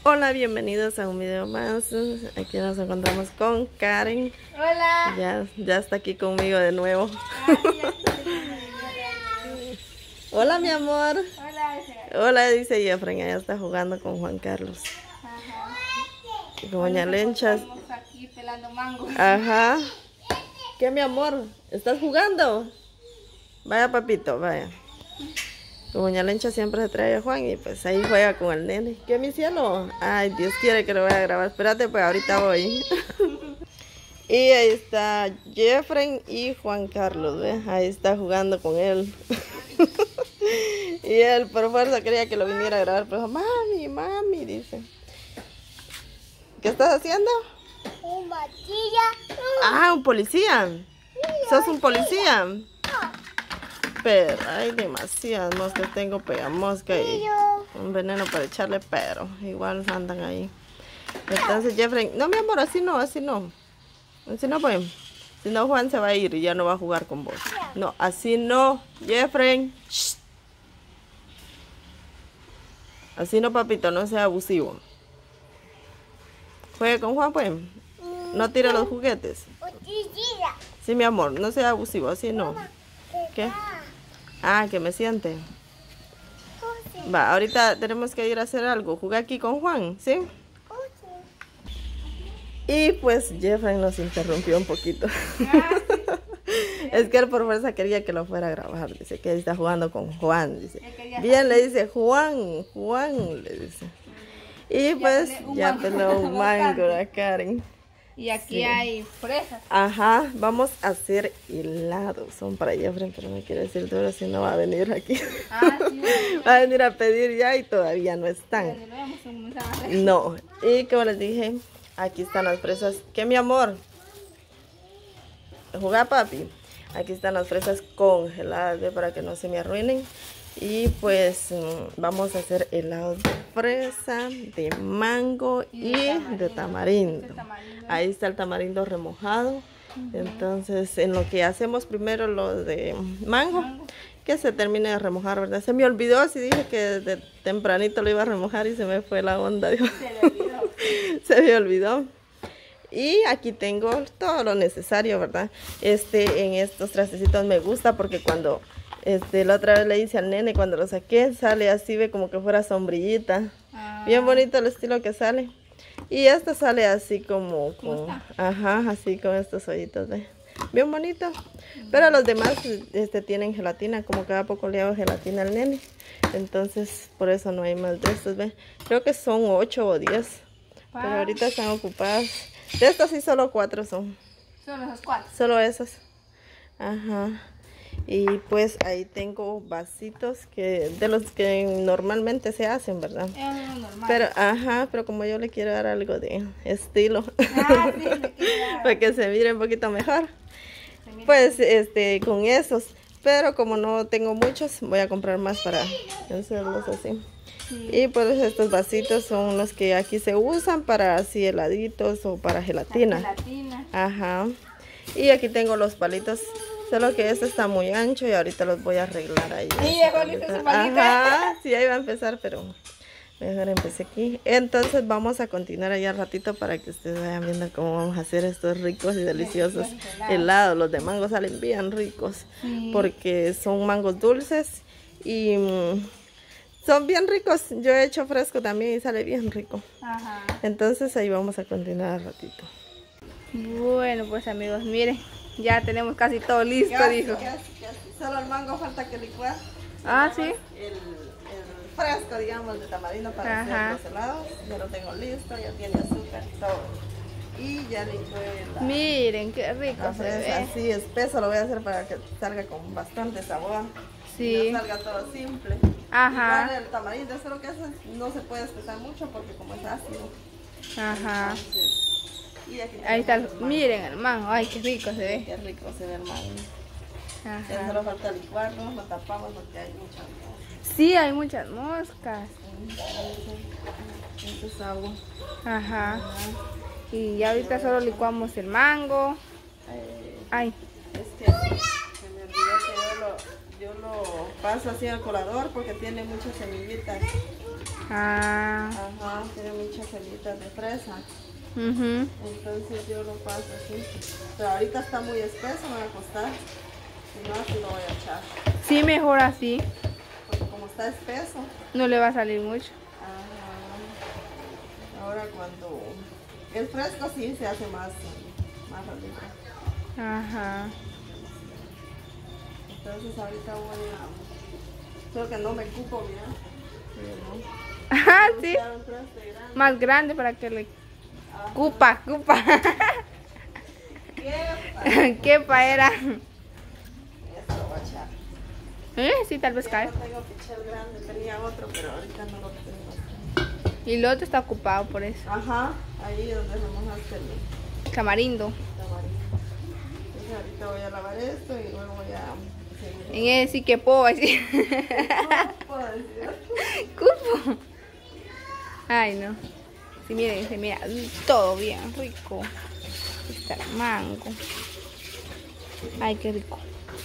Hola, bienvenidos a un video más. Aquí nos encontramos con Karen. Hola. Ya está aquí conmigo de nuevo. Hola, mi amor. Hola. Hola, dice Jeffrey. Ella está jugando con Juan Carlos. Ajá. Y con doña Lencha. Estamos aquí pelando mango. Ajá. ¿Qué, mi amor? ¿Estás jugando? Vaya, papito, vaya. Con doña Lencha siempre se trae a Juan y pues ahí juega con el nene. ¿Qué, mi cielo? Ay, Dios quiere que lo vaya a grabar. Espérate, pues ahorita voy. Y ahí está Jeffrey y Juan Carlos, ¿ves? Ahí está jugando con él. Y él por fuerza quería que lo viniera a grabar, pero mami, mami, dice. ¿Qué estás haciendo? Un matilla. Ah, un policía. ¿Sos un policía? Pero hay demasiadas moscas, tengo pegamosca y un veneno para echarle, pero igual andan ahí. Entonces Jeffrey, no mi amor, así no, así no. Así no pues. Si no Juan se va a ir y ya no va a jugar con vos. No, así no, Jeffrey. Shh. Así no, papito, no sea abusivo. Juegue con Juan pues. No tire los juguetes. Sí, mi amor, no sea abusivo, así no. ¿Qué? Ah, que me siente. Va, ahorita tenemos que ir a hacer algo. Jugar aquí con Juan, ¿sí? Y pues Jeffrey nos interrumpió un poquito. Es que él por fuerza quería que lo fuera a grabar. Dice que él está jugando con Juan. Dice. Bien, le dice Juan, Juan, le dice. Y pues ya peló un mango a Karen. Y aquí Sí. hay fresas. Ajá, vamos a hacer helados. Son para Jeffrey, pero no quiere decir duro, si no va a venir aquí. Ah, sí. Va a venir a pedir ya y todavía no están. No, y como les dije, aquí están las fresas. ¿Qué, mi amor? ¿Jugar, papi? Aquí están las fresas congeladas, ¿ve? Para que no se me arruinen. Y pues vamos a hacer helados de fresa, de mango y de tamarindo. Ahí está el tamarindo remojado. Entonces, en lo que hacemos primero lo de mango, que se termine de remojar, ¿verdad? Se me olvidó, si dije que de tempranito lo iba a remojar y se me fue la onda. Dios. Se me olvidó. Y aquí tengo todo lo necesario, ¿verdad? En estos trastecitos me gusta porque cuando la otra vez le hice al nene, cuando lo saqué, sale así, ve como que fuera sombrillita. Bien bonito el estilo que sale. Y esta sale así como con, ajá, así con estos hoyitos, ¿ve? Bien bonito. Pero los demás tienen gelatina, como cada poco le hago gelatina al nene. Entonces, por eso no hay más de estos, ¿ve? Creo que son 8 o 10. Pero ahorita están ocupadas. De estos sí solo 4 son. Solo esos 4. Solo esos. Ajá. Y pues ahí tengo vasitos de los que normalmente se hacen, ¿verdad? Es normal. Pero, ajá, pero como yo le quiero dar algo de estilo. Ah, sí, le quiero dar. Para que se mire un poquito mejor. Pues, con esos. Pero como no tengo muchos, voy a comprar más para hacerlos así. Sí. Y pues estos vasitos son los que aquí se usan para así heladitos o para gelatina. Gelatina. Ajá. Y aquí tengo los palitos. Solo que este está muy ancho y ahorita los voy a arreglar ahí. Sí, ya bonito su palito. Ajá, sí, ahí va a empezar, pero mejor empecé aquí. Entonces vamos a continuar allá al ratito para que ustedes vayan viendo cómo vamos a hacer estos ricos y deliciosos helados. Los de mango salen bien ricos, sí, porque son mangos dulces y son bien ricos. Yo he hecho fresco también y sale bien rico. Ajá. Entonces ahí vamos a continuar al ratito. Bueno, pues amigos, miren, ya tenemos casi todo listo, dijo. Casi. Solo el mango falta que licuar. Ah, sí. El fresco, digamos, de tamarindo para hacer los helados. Ya lo tengo listo, ya tiene azúcar y todo. Y ya licué la... Miren, qué rico se ve. Así espeso lo voy a hacer para que salga con bastante sabor. Sí. Y no salga todo simple. Ajá. Igual el tamarindo, solo que eso no se puede espesar mucho porque como es ácido. Ajá. Entonces, ahí está, miren el mango, ay qué rico se ve. Qué rico se ve el mango. Ajá. Ya solo falta licuarlo, lo tapamos porque hay muchas moscas. Sí, hay muchas moscas. Esto es agua. Ajá. Y ya ahorita solo licuamos el mango. Ay. Es que se me olvidó que yo lo paso así al colador porque tiene muchas semillitas. Ah. Ajá, tiene muchas hojitas de fresa. Ujú. Entonces yo lo paso así. Pero ahorita está muy espeso, me va a costar. Si no, así lo voy a echar. Sí, mejor así. Porque como está espeso. No le va a salir mucho. Ajá. Ahora cuando el fresco sí se hace más rico. Ajá. Entonces ahorita voy a... Creo que no me cupo, mira. Sí, ¿no? Ajá, Voy a sí. usar un traste grande. Más grande para que le... Ajá. Cupa. ¿Qué? Quepa era. Esto lo voy a echar. Sí, tal vez Ya cae. no tengo pichel grande, tenía otro, pero ahorita no lo tengo. Y el otro está ocupado por eso. Ajá, ahí donde remojaste el Tamarindo. tamarindo. Entonces ahorita voy a lavar esto y luego voy a seguir. En él sí que puedo decir. No puedo decir. Cupo. Ay, no. Sí, miren, se mira todo bien rico. Está el mango. Ay, qué rico.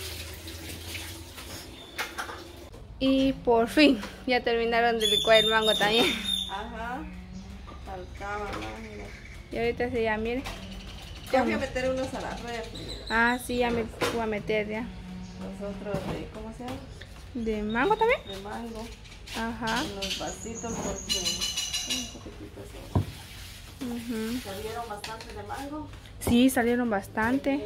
Y por fin, ya terminaron de licuar el mango también. Ajá, faltaba más. Mira. Y ahorita sí, ya miren. Ya voy a meter unos a la refri. Ah, sí, ya me voy a meter ya. Los otros de, ¿cómo se llama? ¿De mango también? De mango. Ajá. En los vasitos porque un poquitito así. Ujú. Salieron bastante de mango. Sí, salieron bastante.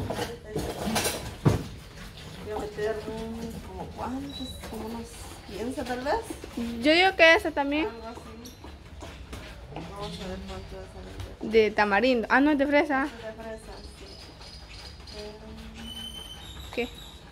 Voy a meter como cuántos, como unos 15 tal vez. Yo digo que esa también. Algo así. Vamos a ver cuánto va a salir De tamarindo. Ah, no, es de fresa. de fresa. ¿Qué?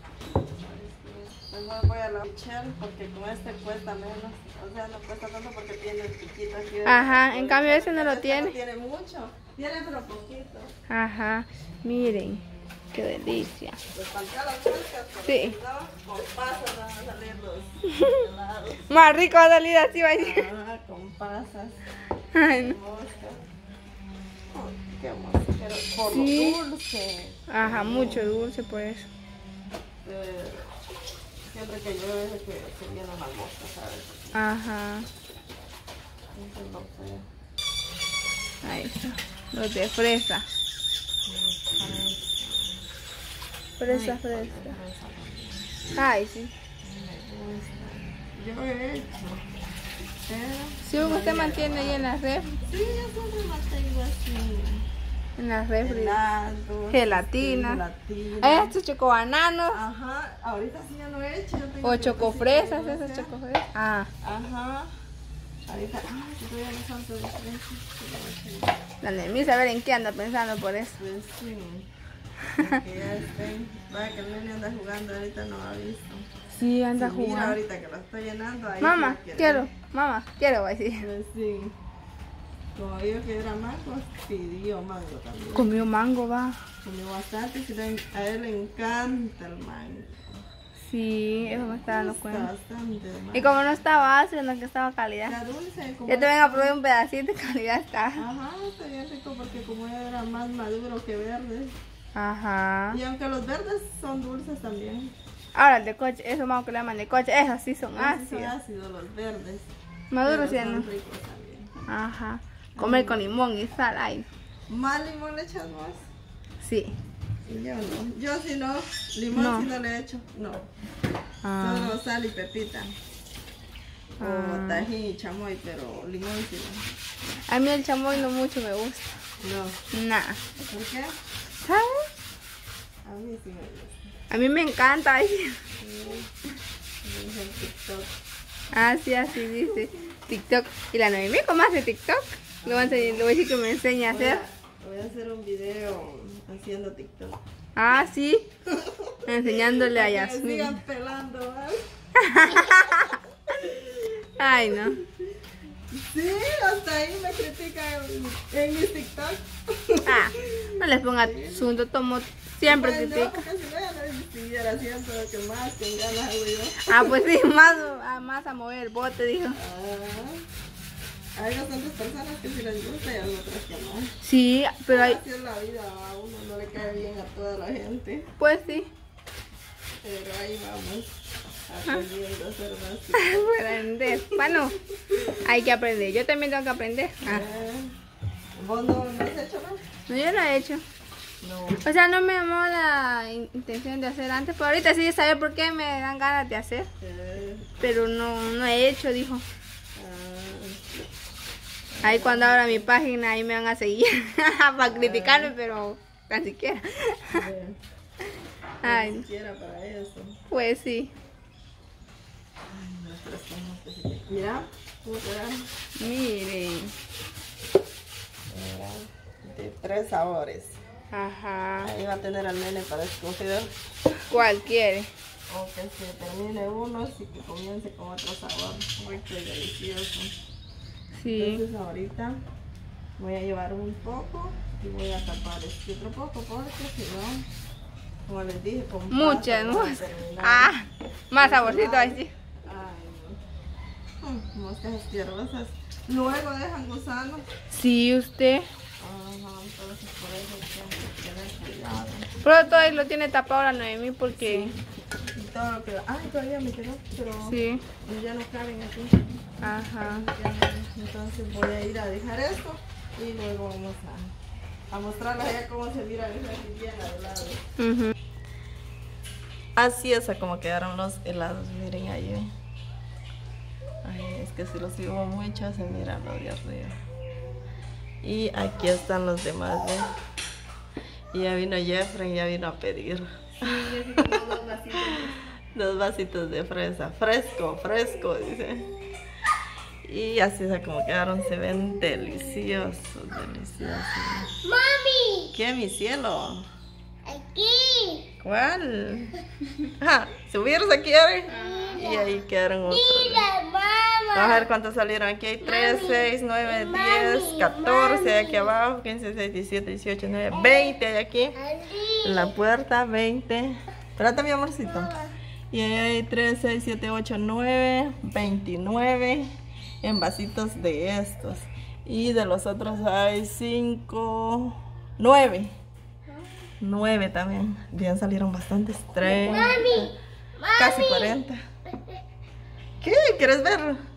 Mejor voy a la pichel porque con este cuesta menos. O sea, no cuesta tanto porque tiene el piquito aquí. Ajá, en cambio ese no lo tiene. No tiene mucho. Tiene pero poquito. Ajá, miren, qué delicia. Los pancalos frescos. Sí. Con pasas van a salir los helados. Más rico va a salir así, va a decir. Ah, con pasas. Ay, no. Mosca. Oh, qué mosca. Pero por Sí. lo dulce. Ajá, mucho dulce por eso. Siempre que llueve es que se vienen las moscas, ¿sabes? Ajá, Eso es lo feo. ahí está. Los de fresa. Fresa, fresa. Ay, sí. Yo he hecho. Pero Si usted mantiene ahí en la refri. sí, yo siempre mantengo así. En la refri. Helados, Gelatina. gelatina. Estos chocobananos. Ajá, ahorita sí ya no he hecho. yo tengo O tiempo chocofresas, sí que no esas hacía. chocofresas. Ah, Ajá. Ahorita, si todavía no son todos diferentes. la Nemis, a ver en qué anda pensando por eso. Pues sí. Que ya estén. Vaya que el nene anda jugando, ahorita no ha visto. Sí, anda Sí, mira, jugando. ahorita que lo estoy llenando. Ahí Mamá, sí quiero, va a decir. Pues sí. Como digo que era mango, pidió mango también. Comió mango, va. Comió bastante, sí, a él le encanta el mango. Sí, eso me está dando Gusta cuenta. bastante de mango. Y como no estaba ácido, no que estaba calidad. Era dulce, como Yo te vengo a probar un pedacito de calidad está. Ajá, está bien rico porque como era más maduro que verde. Ajá. Y aunque los verdes son dulces también. Ahora el de coche, esos mangos que le llaman de coche, esos sí son Esos son ácidos. ácidos los verdes. Maduros sí, pero ¿no? son ricos también. Ajá. Comer con limón y sal, ay. ¿Más limón le echas más? Sí. Yo no. Yo si no, limón No. si no le echo. No. Ah. Solo sal y pepita. O Ah. tajín y chamoy, pero limón sí no. A mí el chamoy no mucho me gusta. No. Nah. ¿Por qué? ¿Sabes? A mí sí me gusta. A mí me encanta. Ay. Sí. Me dice en TikTok. Ah, sí, así dice. TikTok. ¿Y la Noemí cómo hace TikTok? Le voy a decir que me enseñe a hacer. Voy a hacer un video haciendo TikTok. Ah, sí. Enseñándole a Para que me Yasmin. sigan pelando, ¿vale? Ay, no. Sí, hasta ahí me critican en mis TikTok. Ah, no les ponga asunto, tomo. Siempre Pues no, critica. porque si no, ya no siguiera haciendo lo que más con ganas hago yo. Ah, pues sí, más a mover el bote, dijo. Ah, hay bastantes personas que sí les gusta y hay otras que no. Sí, pero hay. Así es la vida, a uno no le cae bien a toda la gente. Pues sí. Pero ahí vamos. aprendiendo a hacer más. Aprender. Bueno, hay que aprender. Yo también tengo que aprender. ¿Vos no has hecho nada? No, yo lo he hecho. No. O sea, no me llamó la intención de hacer antes, pero ahorita sí saber por qué me dan ganas de hacer. Pero no he hecho, dijo. Ahí cuando abra mi página, ahí me van a seguir para criticarme, pero tan siquiera. Ay, Ni siquiera para eso. pues sí. Mira, ¿cómo quedan? Miren. De 3 sabores. Ajá. Ahí va a tener al nene para escoger. ¿Cuál quiere? O que se termine uno y que comience con otro sabor. Muy delicioso. Sí. Entonces ahorita voy a llevar un poco y voy a tapar este otro poco porque si no, como les dije, con Muchas, pasta no va a muchas. terminar. Ah, más saborcito así. Ay, no. Moscas asquerosas. Luego dejan gusano. Sí, usted. Ajá, entonces por eso hay que tener cuidado. Pero todo ahí lo tiene tapado la Noemí porque... Y todo lo que... Ay, todavía me quedó, pero Sí. ya no caben aquí. Ajá. Entonces voy a ir a dejar esto y luego vamos a mostrarles allá cómo se mira aquí bien al lado. Ujú. Así es a como quedaron los helados, miren ahí. Ay, es que si los sigo mucho se miran los de arriba. Y aquí están los demás, ¿ven? Y ya vino Jeffrey, ya vino a pedir. Dos vasitos de fresa, fresco, fresco, dice. Y así es como quedaron, se ven deliciosos, deliciosos. ¡Mami! ¿Qué, mi cielo? ¡Aquí! ¿Cuál? Ah, subirse quiere. Y ahí quedaron otros. ¡Mira, mamá! Vamos a ver cuántos salieron. Aquí hay 3, 6, 9, 10, 14 aquí abajo, 15, 16, 17, 18, 19, 20 hay aquí. En la puerta, 20. Espérate, mi amorcito. Y ahí hay 3, 6, 7, 8, 9, 29 en vasitos de estos. Y de los otros hay 5, 9. 9 también. Bien, salieron bastantes. 30. Casi 40. ¿Qué? ¿Quieres ver?